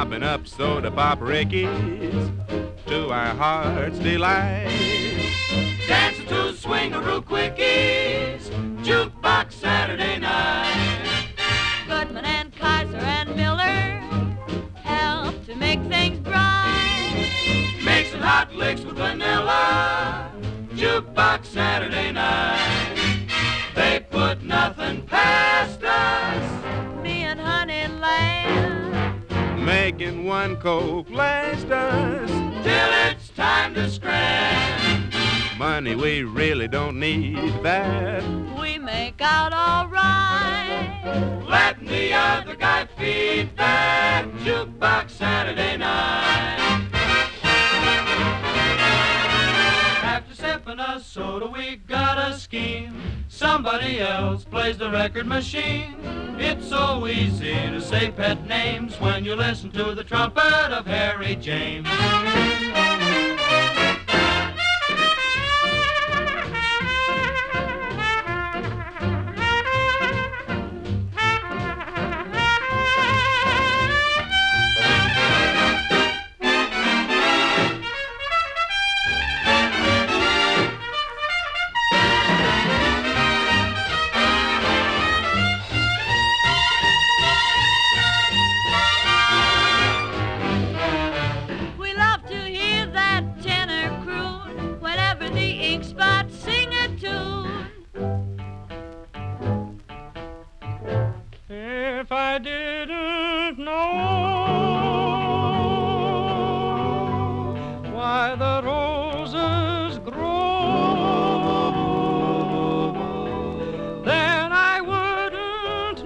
pumping up soda pop rickies to our heart's delight. Dancing to swing-a-roo quickies, jukebox Saturday night. Goodman and Kaiser and Miller help to make things bright. Make some hot licks with vanilla, jukebox Saturday night. They put nothing past us, Me and Honey Lamb, Making one Coke last us till it's time to scram. money we really don't need that. we make out all right. Letting the other guy feed that jukebox Saturday night. After sipping a soda, we got a scheme. Somebody else plays the record machine. It's so easy to say pet names when you listen to the trumpet of Harry James. We love to hear that tenor croon whenever the ink spots sing a tune. If I didn't know why the roses grow, then I wouldn't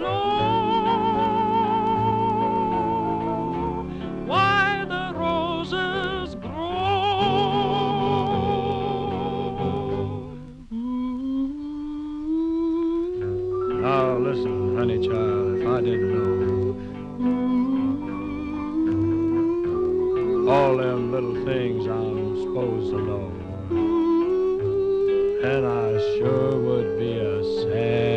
know why the roses grow. Now listen, honey child, if I didn't know all them little things I'm supposed to know, then I sure would be a sad